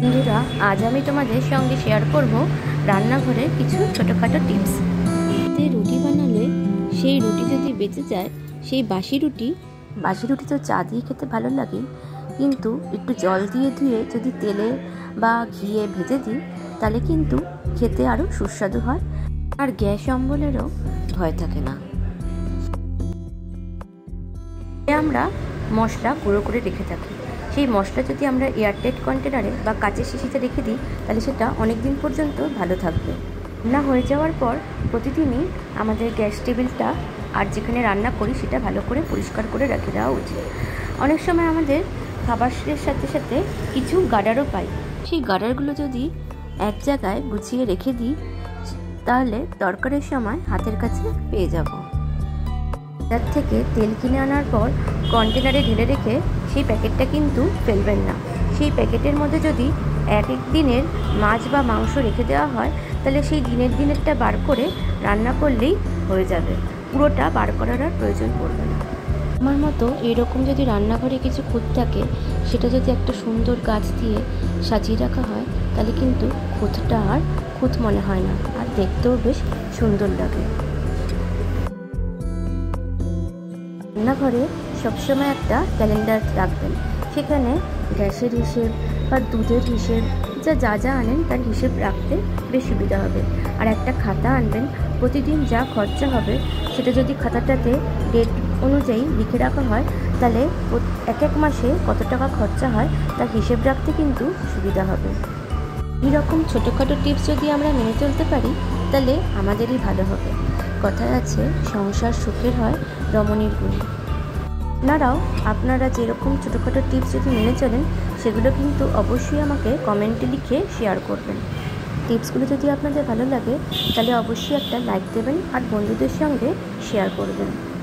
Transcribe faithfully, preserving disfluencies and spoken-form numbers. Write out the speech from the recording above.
বন্ধুরা, আজ আমি তোমাদের সঙ্গে শেয়ার করব রান্নাঘরের কিছু ছোটোখাটো টিপস। যে রুটি বানালে সেই রুটি যদি বেঁচে যায়, সেই বাসি রুটি বাসি রুটি তো চা দিয়ে খেতে ভালো লাগে, কিন্তু একটু জল দিয়ে ধুয়ে যদি তেলে বা ঘিয়ে ভেজে দিই তাহলে কিন্তু খেতে আরও সুস্বাদু হয়, আর গ্যাস অম্বলেরও ভয় থাকে না। আমরা মশলা গুঁড়ো করে রেখে থাকি, সেই মশলা যদি আমরা এয়ারটাইট কন্টেনারে বা কাচের শিশিতে রেখে দিই তাহলে সেটা অনেক দিন পর্যন্ত ভালো থাকবে। রান্না হয়ে যাওয়ার পর প্রতিদিনই আমাদের গ্যাস টেবিলটা আর যেখানে রান্না করি সেটা ভালো করে পরিষ্কার করে রেখে দেওয়া উচিত। অনেক সময় আমাদের খাবারের সাথে সাথে কিছু গার্ডারও পাই, সেই গার্ডারগুলো যদি এক জায়গায় গুছিয়ে রেখে দিই তাহলে দরকারের সময় হাতের কাছে পেয়ে যাব। বাজার থেকে তেল কিনে আনার পর কন্টেনারে ঢেলে রেখে সেই প্যাকেটটা কিন্তু ফেলবেন না। সেই প্যাকেটের মধ্যে যদি এক এক দিনের মাছ বা মাংস রেখে দেওয়া হয় তাহলে সেই দিনের দিনেরটা বার করে রান্না করলেই হয়ে যাবে, পুরোটা বার করার আর প্রয়োজন পড়বে না। আমার মতো এরকম যদি রান্নাঘরে কিছু খুঁত থাকে সেটা যদি একটা সুন্দর গাছ দিয়ে সাজিয়ে রাখা হয় তাহলে কিন্তু খুঁতটা আর খুঁত মনে হয় না, আর দেখতেও বেশ সুন্দর লাগে। রান্নাঘরে সবসময় একটা ক্যালেন্ডার রাখবেন, সেখানে গ্যাসের হিসেব বা দুধের হিসেব যা যা যা আনেন তার হিসেব রাখতে বেশ সুবিধা হবে। আর একটা খাতা আনবেন, প্রতিদিন যা খরচা হবে সেটা যদি খাতাটাতে ডেট অনুযায়ী লিখে রাখা হয় তাহলে এক এক মাসে কত টাকা খরচা হয় তার হিসেব রাখতে কিন্তু সুবিধা হবে। এইরকম ছোটোখাটো টিপস যদি আমরা মেনে চলতে পারি তাহলে আমাদেরই ভালো হবে। কথায় আছে, সংসার সুখের হয় রমণীর গুণে। আপনারাও আপনারা যেরকম ছোটোখাটো টিপস যদি মেনে চলেন সেগুলো কিন্তু অবশ্যই আমাকে কমেন্টে লিখে শেয়ার করবেন। টিপসগুলো যদি আপনাদের ভালো লাগে তাহলে অবশ্যই একটা লাইক দেবেন আর বন্ধুদের সঙ্গে শেয়ার করবেন।